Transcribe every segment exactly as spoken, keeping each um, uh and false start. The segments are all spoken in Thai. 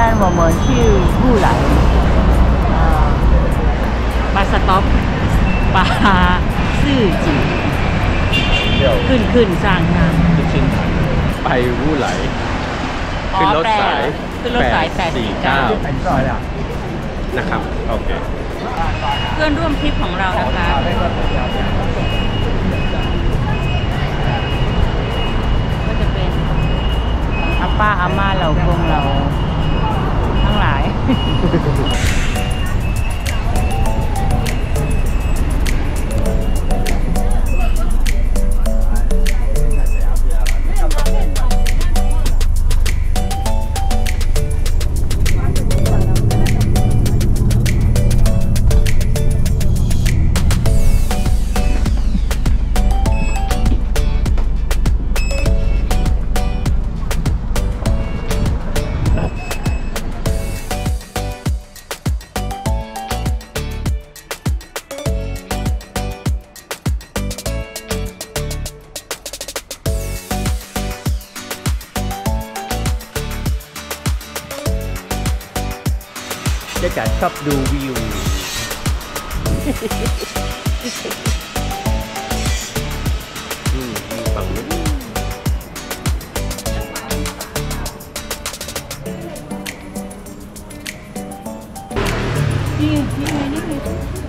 天我们去雾来บาสต็อปปลาซื่อจีขึ้นขึ้นสร้างงานขึ้นไปวู่ไหลขึ้นรถสายขึ้นรถสายแปดสี่เก้านะครับโอเคเพื่อนร่วมทริปของเรานะคะก็จะเป็นอาป้าอาม่าเราพวกเราทั้งหลายเจ๊จ๋าชอบดูวิวอืมฝั่งนี้นี่นี่ไงนี่ไง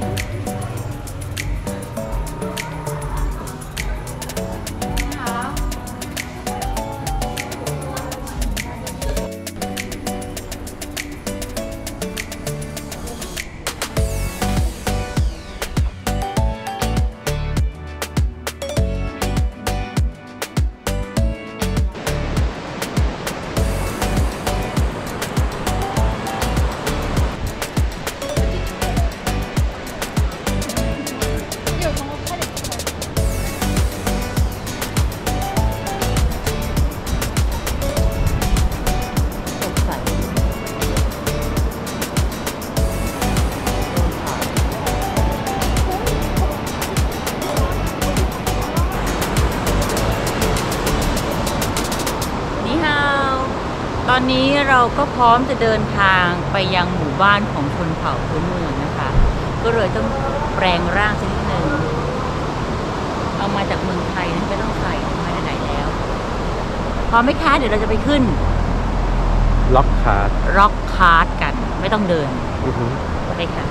ตอนนี้เราก็พร้อมจะเดินทางไปยังหมู่บ้านของชนเผ่าพื้นเมืองนะคะก็เลยต้องแปลงร่างสักนิดหนึ่งเอามาจากเมืองไทยนะไม่ต้องใส่มาไหนแล้วพอไม่ค้าเดี๋ยวเราจะไปขึ้นล็อกคาร์ดล็อกคาร์ดกันไม่ต้องเดินไปค่ะ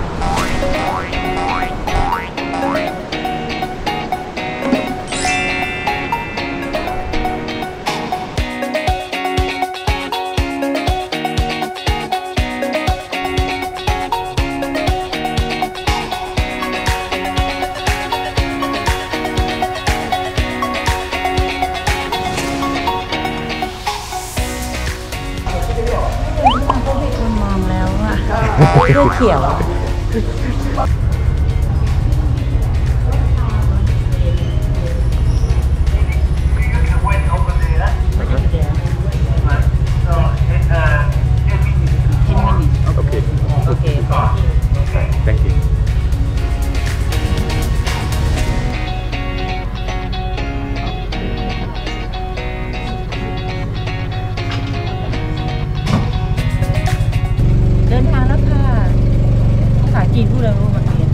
เสื้อเขียวโอเคโอเค thank you เดินทางแล้วค่ะภาษาจีนพูดอะไรรู้มั้ย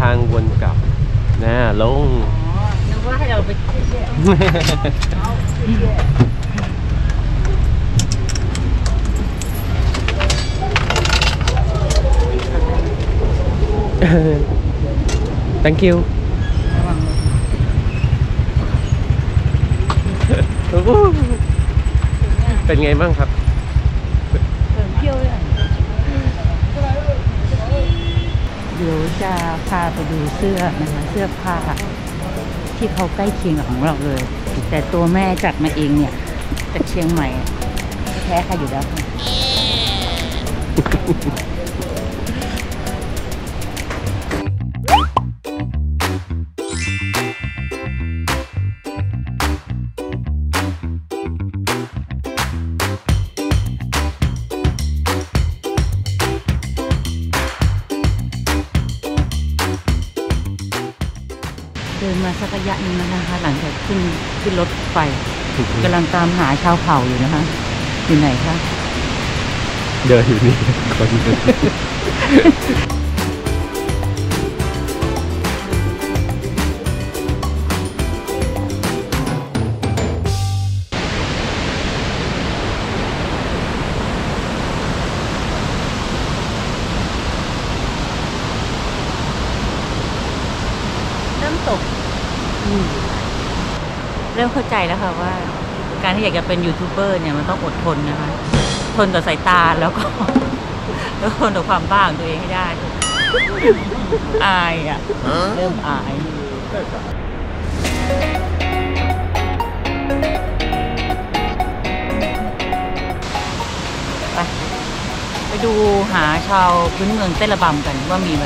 างวนกลับนะลงอ๋อนึกว่าให้เราไปเที่ยว thank you ระวังรถเป็นไงบ้างครับเดินเที่ยวเลยเดี๋ยวจะพาไปดูเสื้อนะคะเสื้อผ้าที่เขาใกล้เคียงกับของเราเลย แต่ตัวแม่จัดมาเองเนี่ยจากเชียงใหม่แพ้ใครอยู่แล้วค่ะเดินมาสักระยะหนึงแล้วนะคะหลังจากขึ้นขึ้นรถไฟกำลังตามหาชาวเผ่าอยู่นะคะอยู่ไหนคะเดินอยู่นี่คนเดินเริ่มตกเริ่มเข้าใจแล้วค่ะว่า การที่อยากจะเป็นยูทูบเบอร์เนี่ยมันต้องอดทนนะคะ ทนต่อสายตาแล้วก็ แล้วทนต่อความบ้าของตัวเองให้ได้ อายอ่ะ เริ่มอาย ไป ไปดูหาชาวพื้นเมืองเต้นระบำกันว่ามีไหม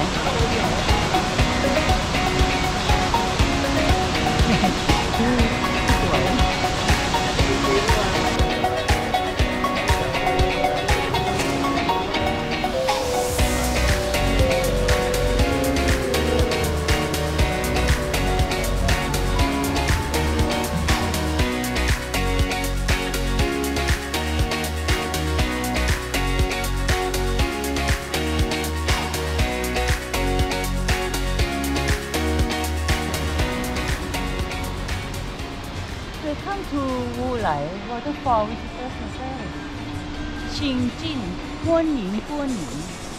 Welcome to Wu Lai Waterfall Visitor Center ชิงจินก้วนหนิงก้วนหนิง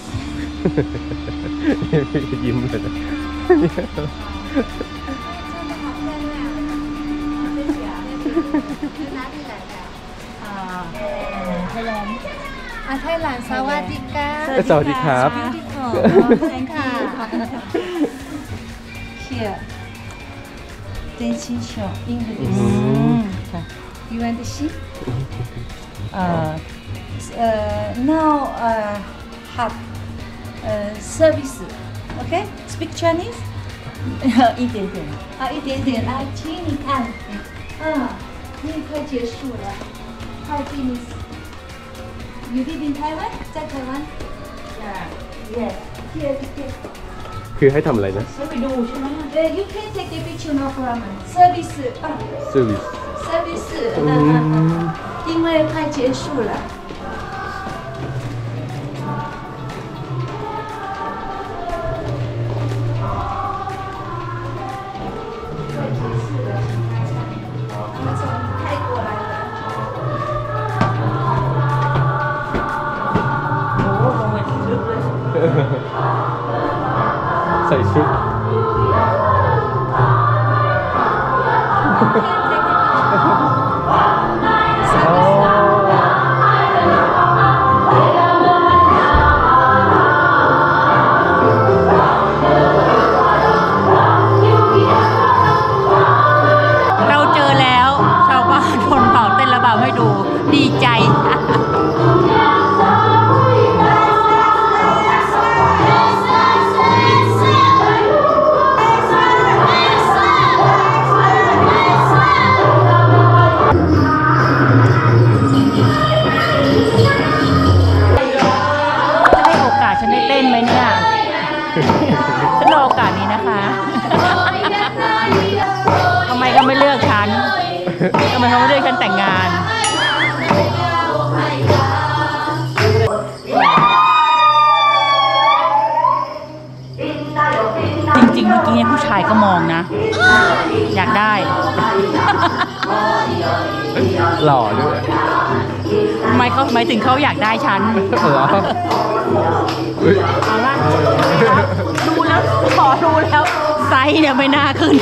ยิ้มเลยนะอ่าไทยแลนด์อ่ะไทยหลานสวัสดีค่ะสวัสดีครับ beautiful thank you เชียร์真心小 English ค่ะ you want to see เอ่อ uh, now uh, have uh, service okay speak Chinese 一点点啊一点点来请你看啊你快结束了快 finish you live in Taiwan 在台湾 yes here here คือให้ทำอะไรนะให้ไปดูใช่ไหม Uh, you can take the picture no problem. Service 啊 service ，service 嗯嗯嗯，因为快结束了。快结束了，他们从泰国来的。 โอ้ลงไปลึกเลยใส่ชุดเราเจอแล้วชาวบ้านคนเผ่าเต้นระบำให้ดูดีใจ จะให้โอกาสฉันได้เต้นไหมเนี่ย ฉันรอโอกาสนี้นะคะ ทำไมก็ไม่เลือกฉัน ทำไมเขาไม่เลือกฉันแต่งงาน จริงๆเมื่อกี้เนี่ยผู้ชายก็มองนะ อยากได้หล่อด้วยทำไมเขาหมายถึงเขาอยากได้ฉันเหรอเฮ้ยเอาละดูแล้วขอดูแล้วไซส์เนี่ยไม่น่าขึ้น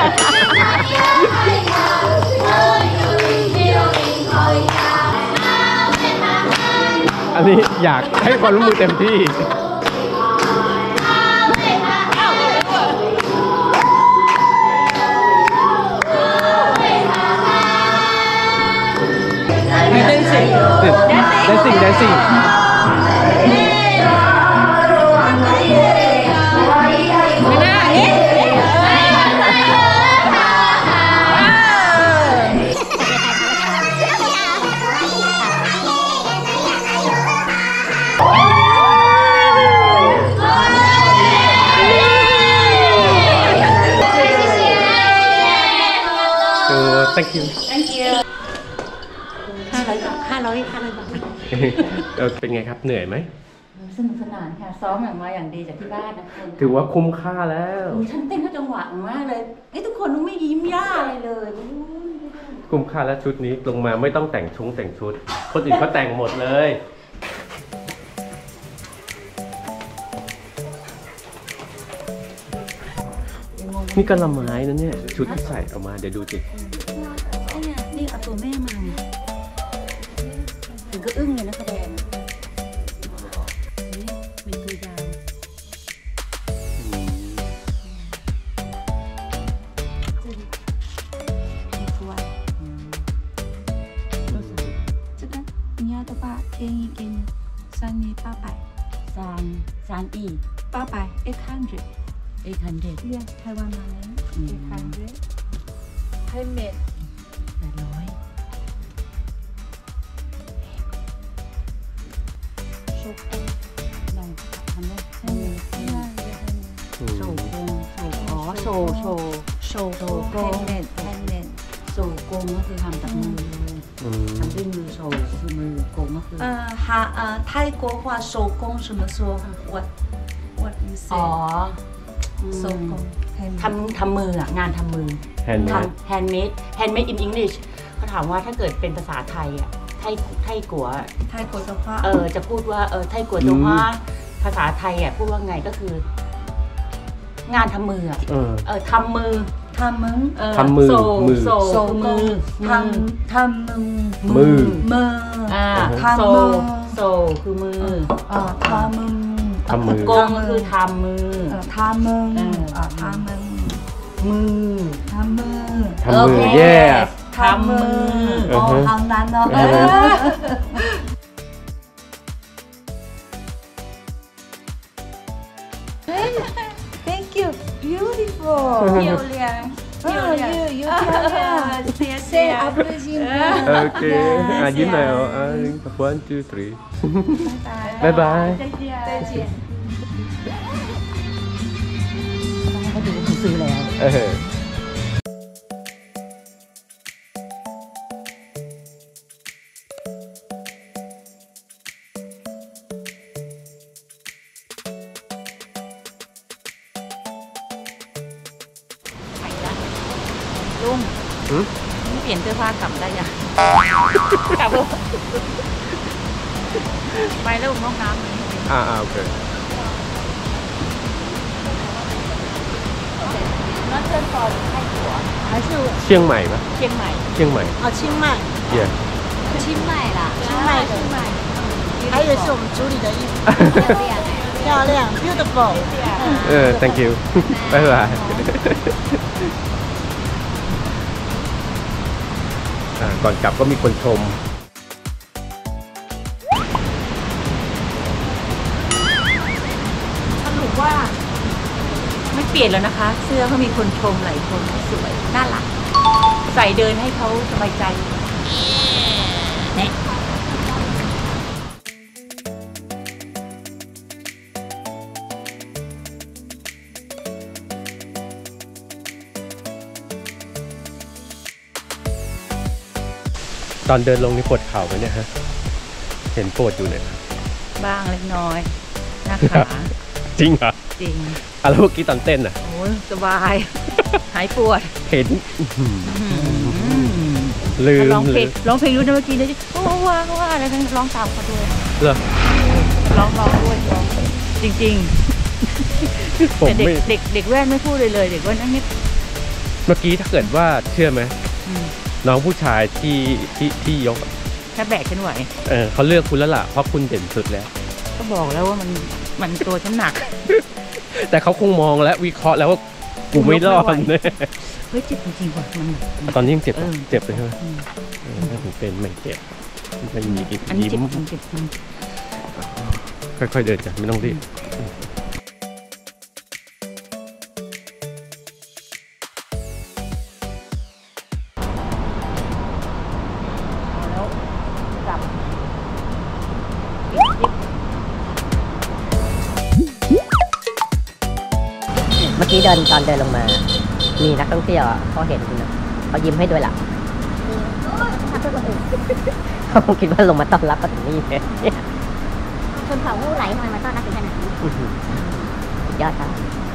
อันนี้อยากให้ความร่วมมือเต็มที่ dancing dancing dancing ไม่น่าเอ๊ะ so thank you thank you ห้าร้อยบาทห้าร้อยห้าร้อยบาทเออเป็นไงครับเหนื่อยไหมสนุกสนานค่ะซ้อมอย่างมาอย่างดีจากที่บ้านนะคุณถือว่าคุ้มค่าแล้วฉันเต้นเข้าจังหวะมากเลยไอ้ทุกคนไม่ยิ้มย่าอะไรเลยคุ้มค่าแล้วชุดนี้ลงมาไม่ต้องแต่งชุงแต่งชุด คนอื่นเขาแต่งหมดเลย นี่กระไม้นะเนี่ยชุดที่ใส่ออกมาเดี๋ยวดูสินี่เอาตัวแม่มาถึงก็อึ้งเลยนะแสดงนี่เป็นตัวยาว这个你要的话便宜给你，算你八百， ซานซานอี八百 eight hundred， เอ็กฮันเดด yeah，台湾马来 eight hundred， handmade， แปดร้อย手工， ลองทำได้ทำ handmade， ได้那也 handmade， โชว์กงโชว์อ๋อโชว์โชว์手手工工 handmade handmade， โชว์กงก็คือทำจากมือเลยอืมทำด้วยมือโชว์คือมือกงก็คือ呃，哈呃，泰国话手工怎么说？What what you อ๋อ say？手工 handmade。 ทำทำมืออะงานทำมือ handmade ทำ handmade handmade in English เขาถามว่าถ้าเกิดเป็นภาษาไทยอ่ะไทยไทยกัว泰国的话， เออจะพูดว่าเออไทยกัวตัวว่าภาษาไทยอ่ะพูดว่าไงก็คือ งานทำมืออ่ะเออเออทำมือ他们เออทำมือโซมือโซ手คือมือ工，他มือ他们มือ们อ่าทำโซมือโซคือมือ啊，他们ทำมือกงก็คือทำมือ呃，他们啊，他们มือ他们ทำมือโอเคแย่ทำมือ哦，好难哦。 Thank you, beautiful. 漂亮嗯，又又漂亮， 谢 say appreciate. โอเคอ่ะยิ้มหน่อยเอาอ่ะ one two three 拜บ๊ายบาย再见，再见。 เขาดูเขาซื้อแล้วเออไปละลุงหืมเปลี่ยนเสื้อผ้ากลับได้ยังกลับเถอะไปแล้วห้องน้ำนี้อ่าอ่าโอเคนั่นเชิญก่อนให้หัว还是เชียงใหม่ปะเชียงใหม่เชียงใหม่哦，清迈， เย่清迈啦，清迈的，还有是我们组里的衣服，漂亮，beautiful。 เออ thank you บ๊ายบายอ่าก่อนกลับก็มีคนชมสรุปว่า ไม่เปลี่ยนแล้วนะคะ เสื้อเขามีคนชมหลายคนสวยน่ารักใส่เดินให้เขาสบายใจเนี่ยตอนเดินลงนี่ปวดเข่าไหมเนี่ยฮะ เห็นปวดอยู่เนี่ยบ้างเล็กน้อยนะครัคะบ จริงเหรอจริงอ่ะแล้วเมื่อกี้ตอนเต้นอ่ะโอ้ยสบาย หายปวดเห็นอื้อหืออืมลืมร้องเพลลืงมร้องเพลงรู้นะเมื่อกี้เนี่ยโอ้ว่าว่าอะไรกันร้องตามเขาด้วยเหรอร้องร้องด้วยร้องจริงๆผมแต่เด็กไม่เด็กเด็กแว่นไม่พูดเลยเลย เด็กแว่นนั่งเงียบเมื่อกี้ถ้าเกิดว่าเชื่อไหมอืมน้องผู้ชายที่ที่ที่ยกถ้าแบกฉันไหวเออเขาเลือกคุณแล้วล่ะเพราะคุณเด่นสุดแล้วก็บอกแล้วว่ามันมันตัวฉันหนักแต่เขาคงมองและวิเคราะห์แล้วว่ากูไม่รอดไม่ไหวแน่เฮ้ยเจ็บจริงๆว่ะมันมันตอนนี้ยังเจ็บเออเจ็บเลยใช่ไหมอืมเออถ้าผมเป็นไม่เจ็บไม่มียิ้มอันนี้เจ็บจริงเจ็บจริงค่อยๆเดินจ้ะไม่ต้องรีบแล้วกลับเมื่อกี้เดินตอนเดินลงมา มีนักท่องเที่ยวอะเขาเห็นนะเขายิ้มให้ด้วยล่ะเขาคงคิดว่าลงมาต้อนรับก็ถึงนี่เลยชนเผ่าหู้ไหลทำไมมาต้อนรับถึงขนาดนี้สุดยอดครับ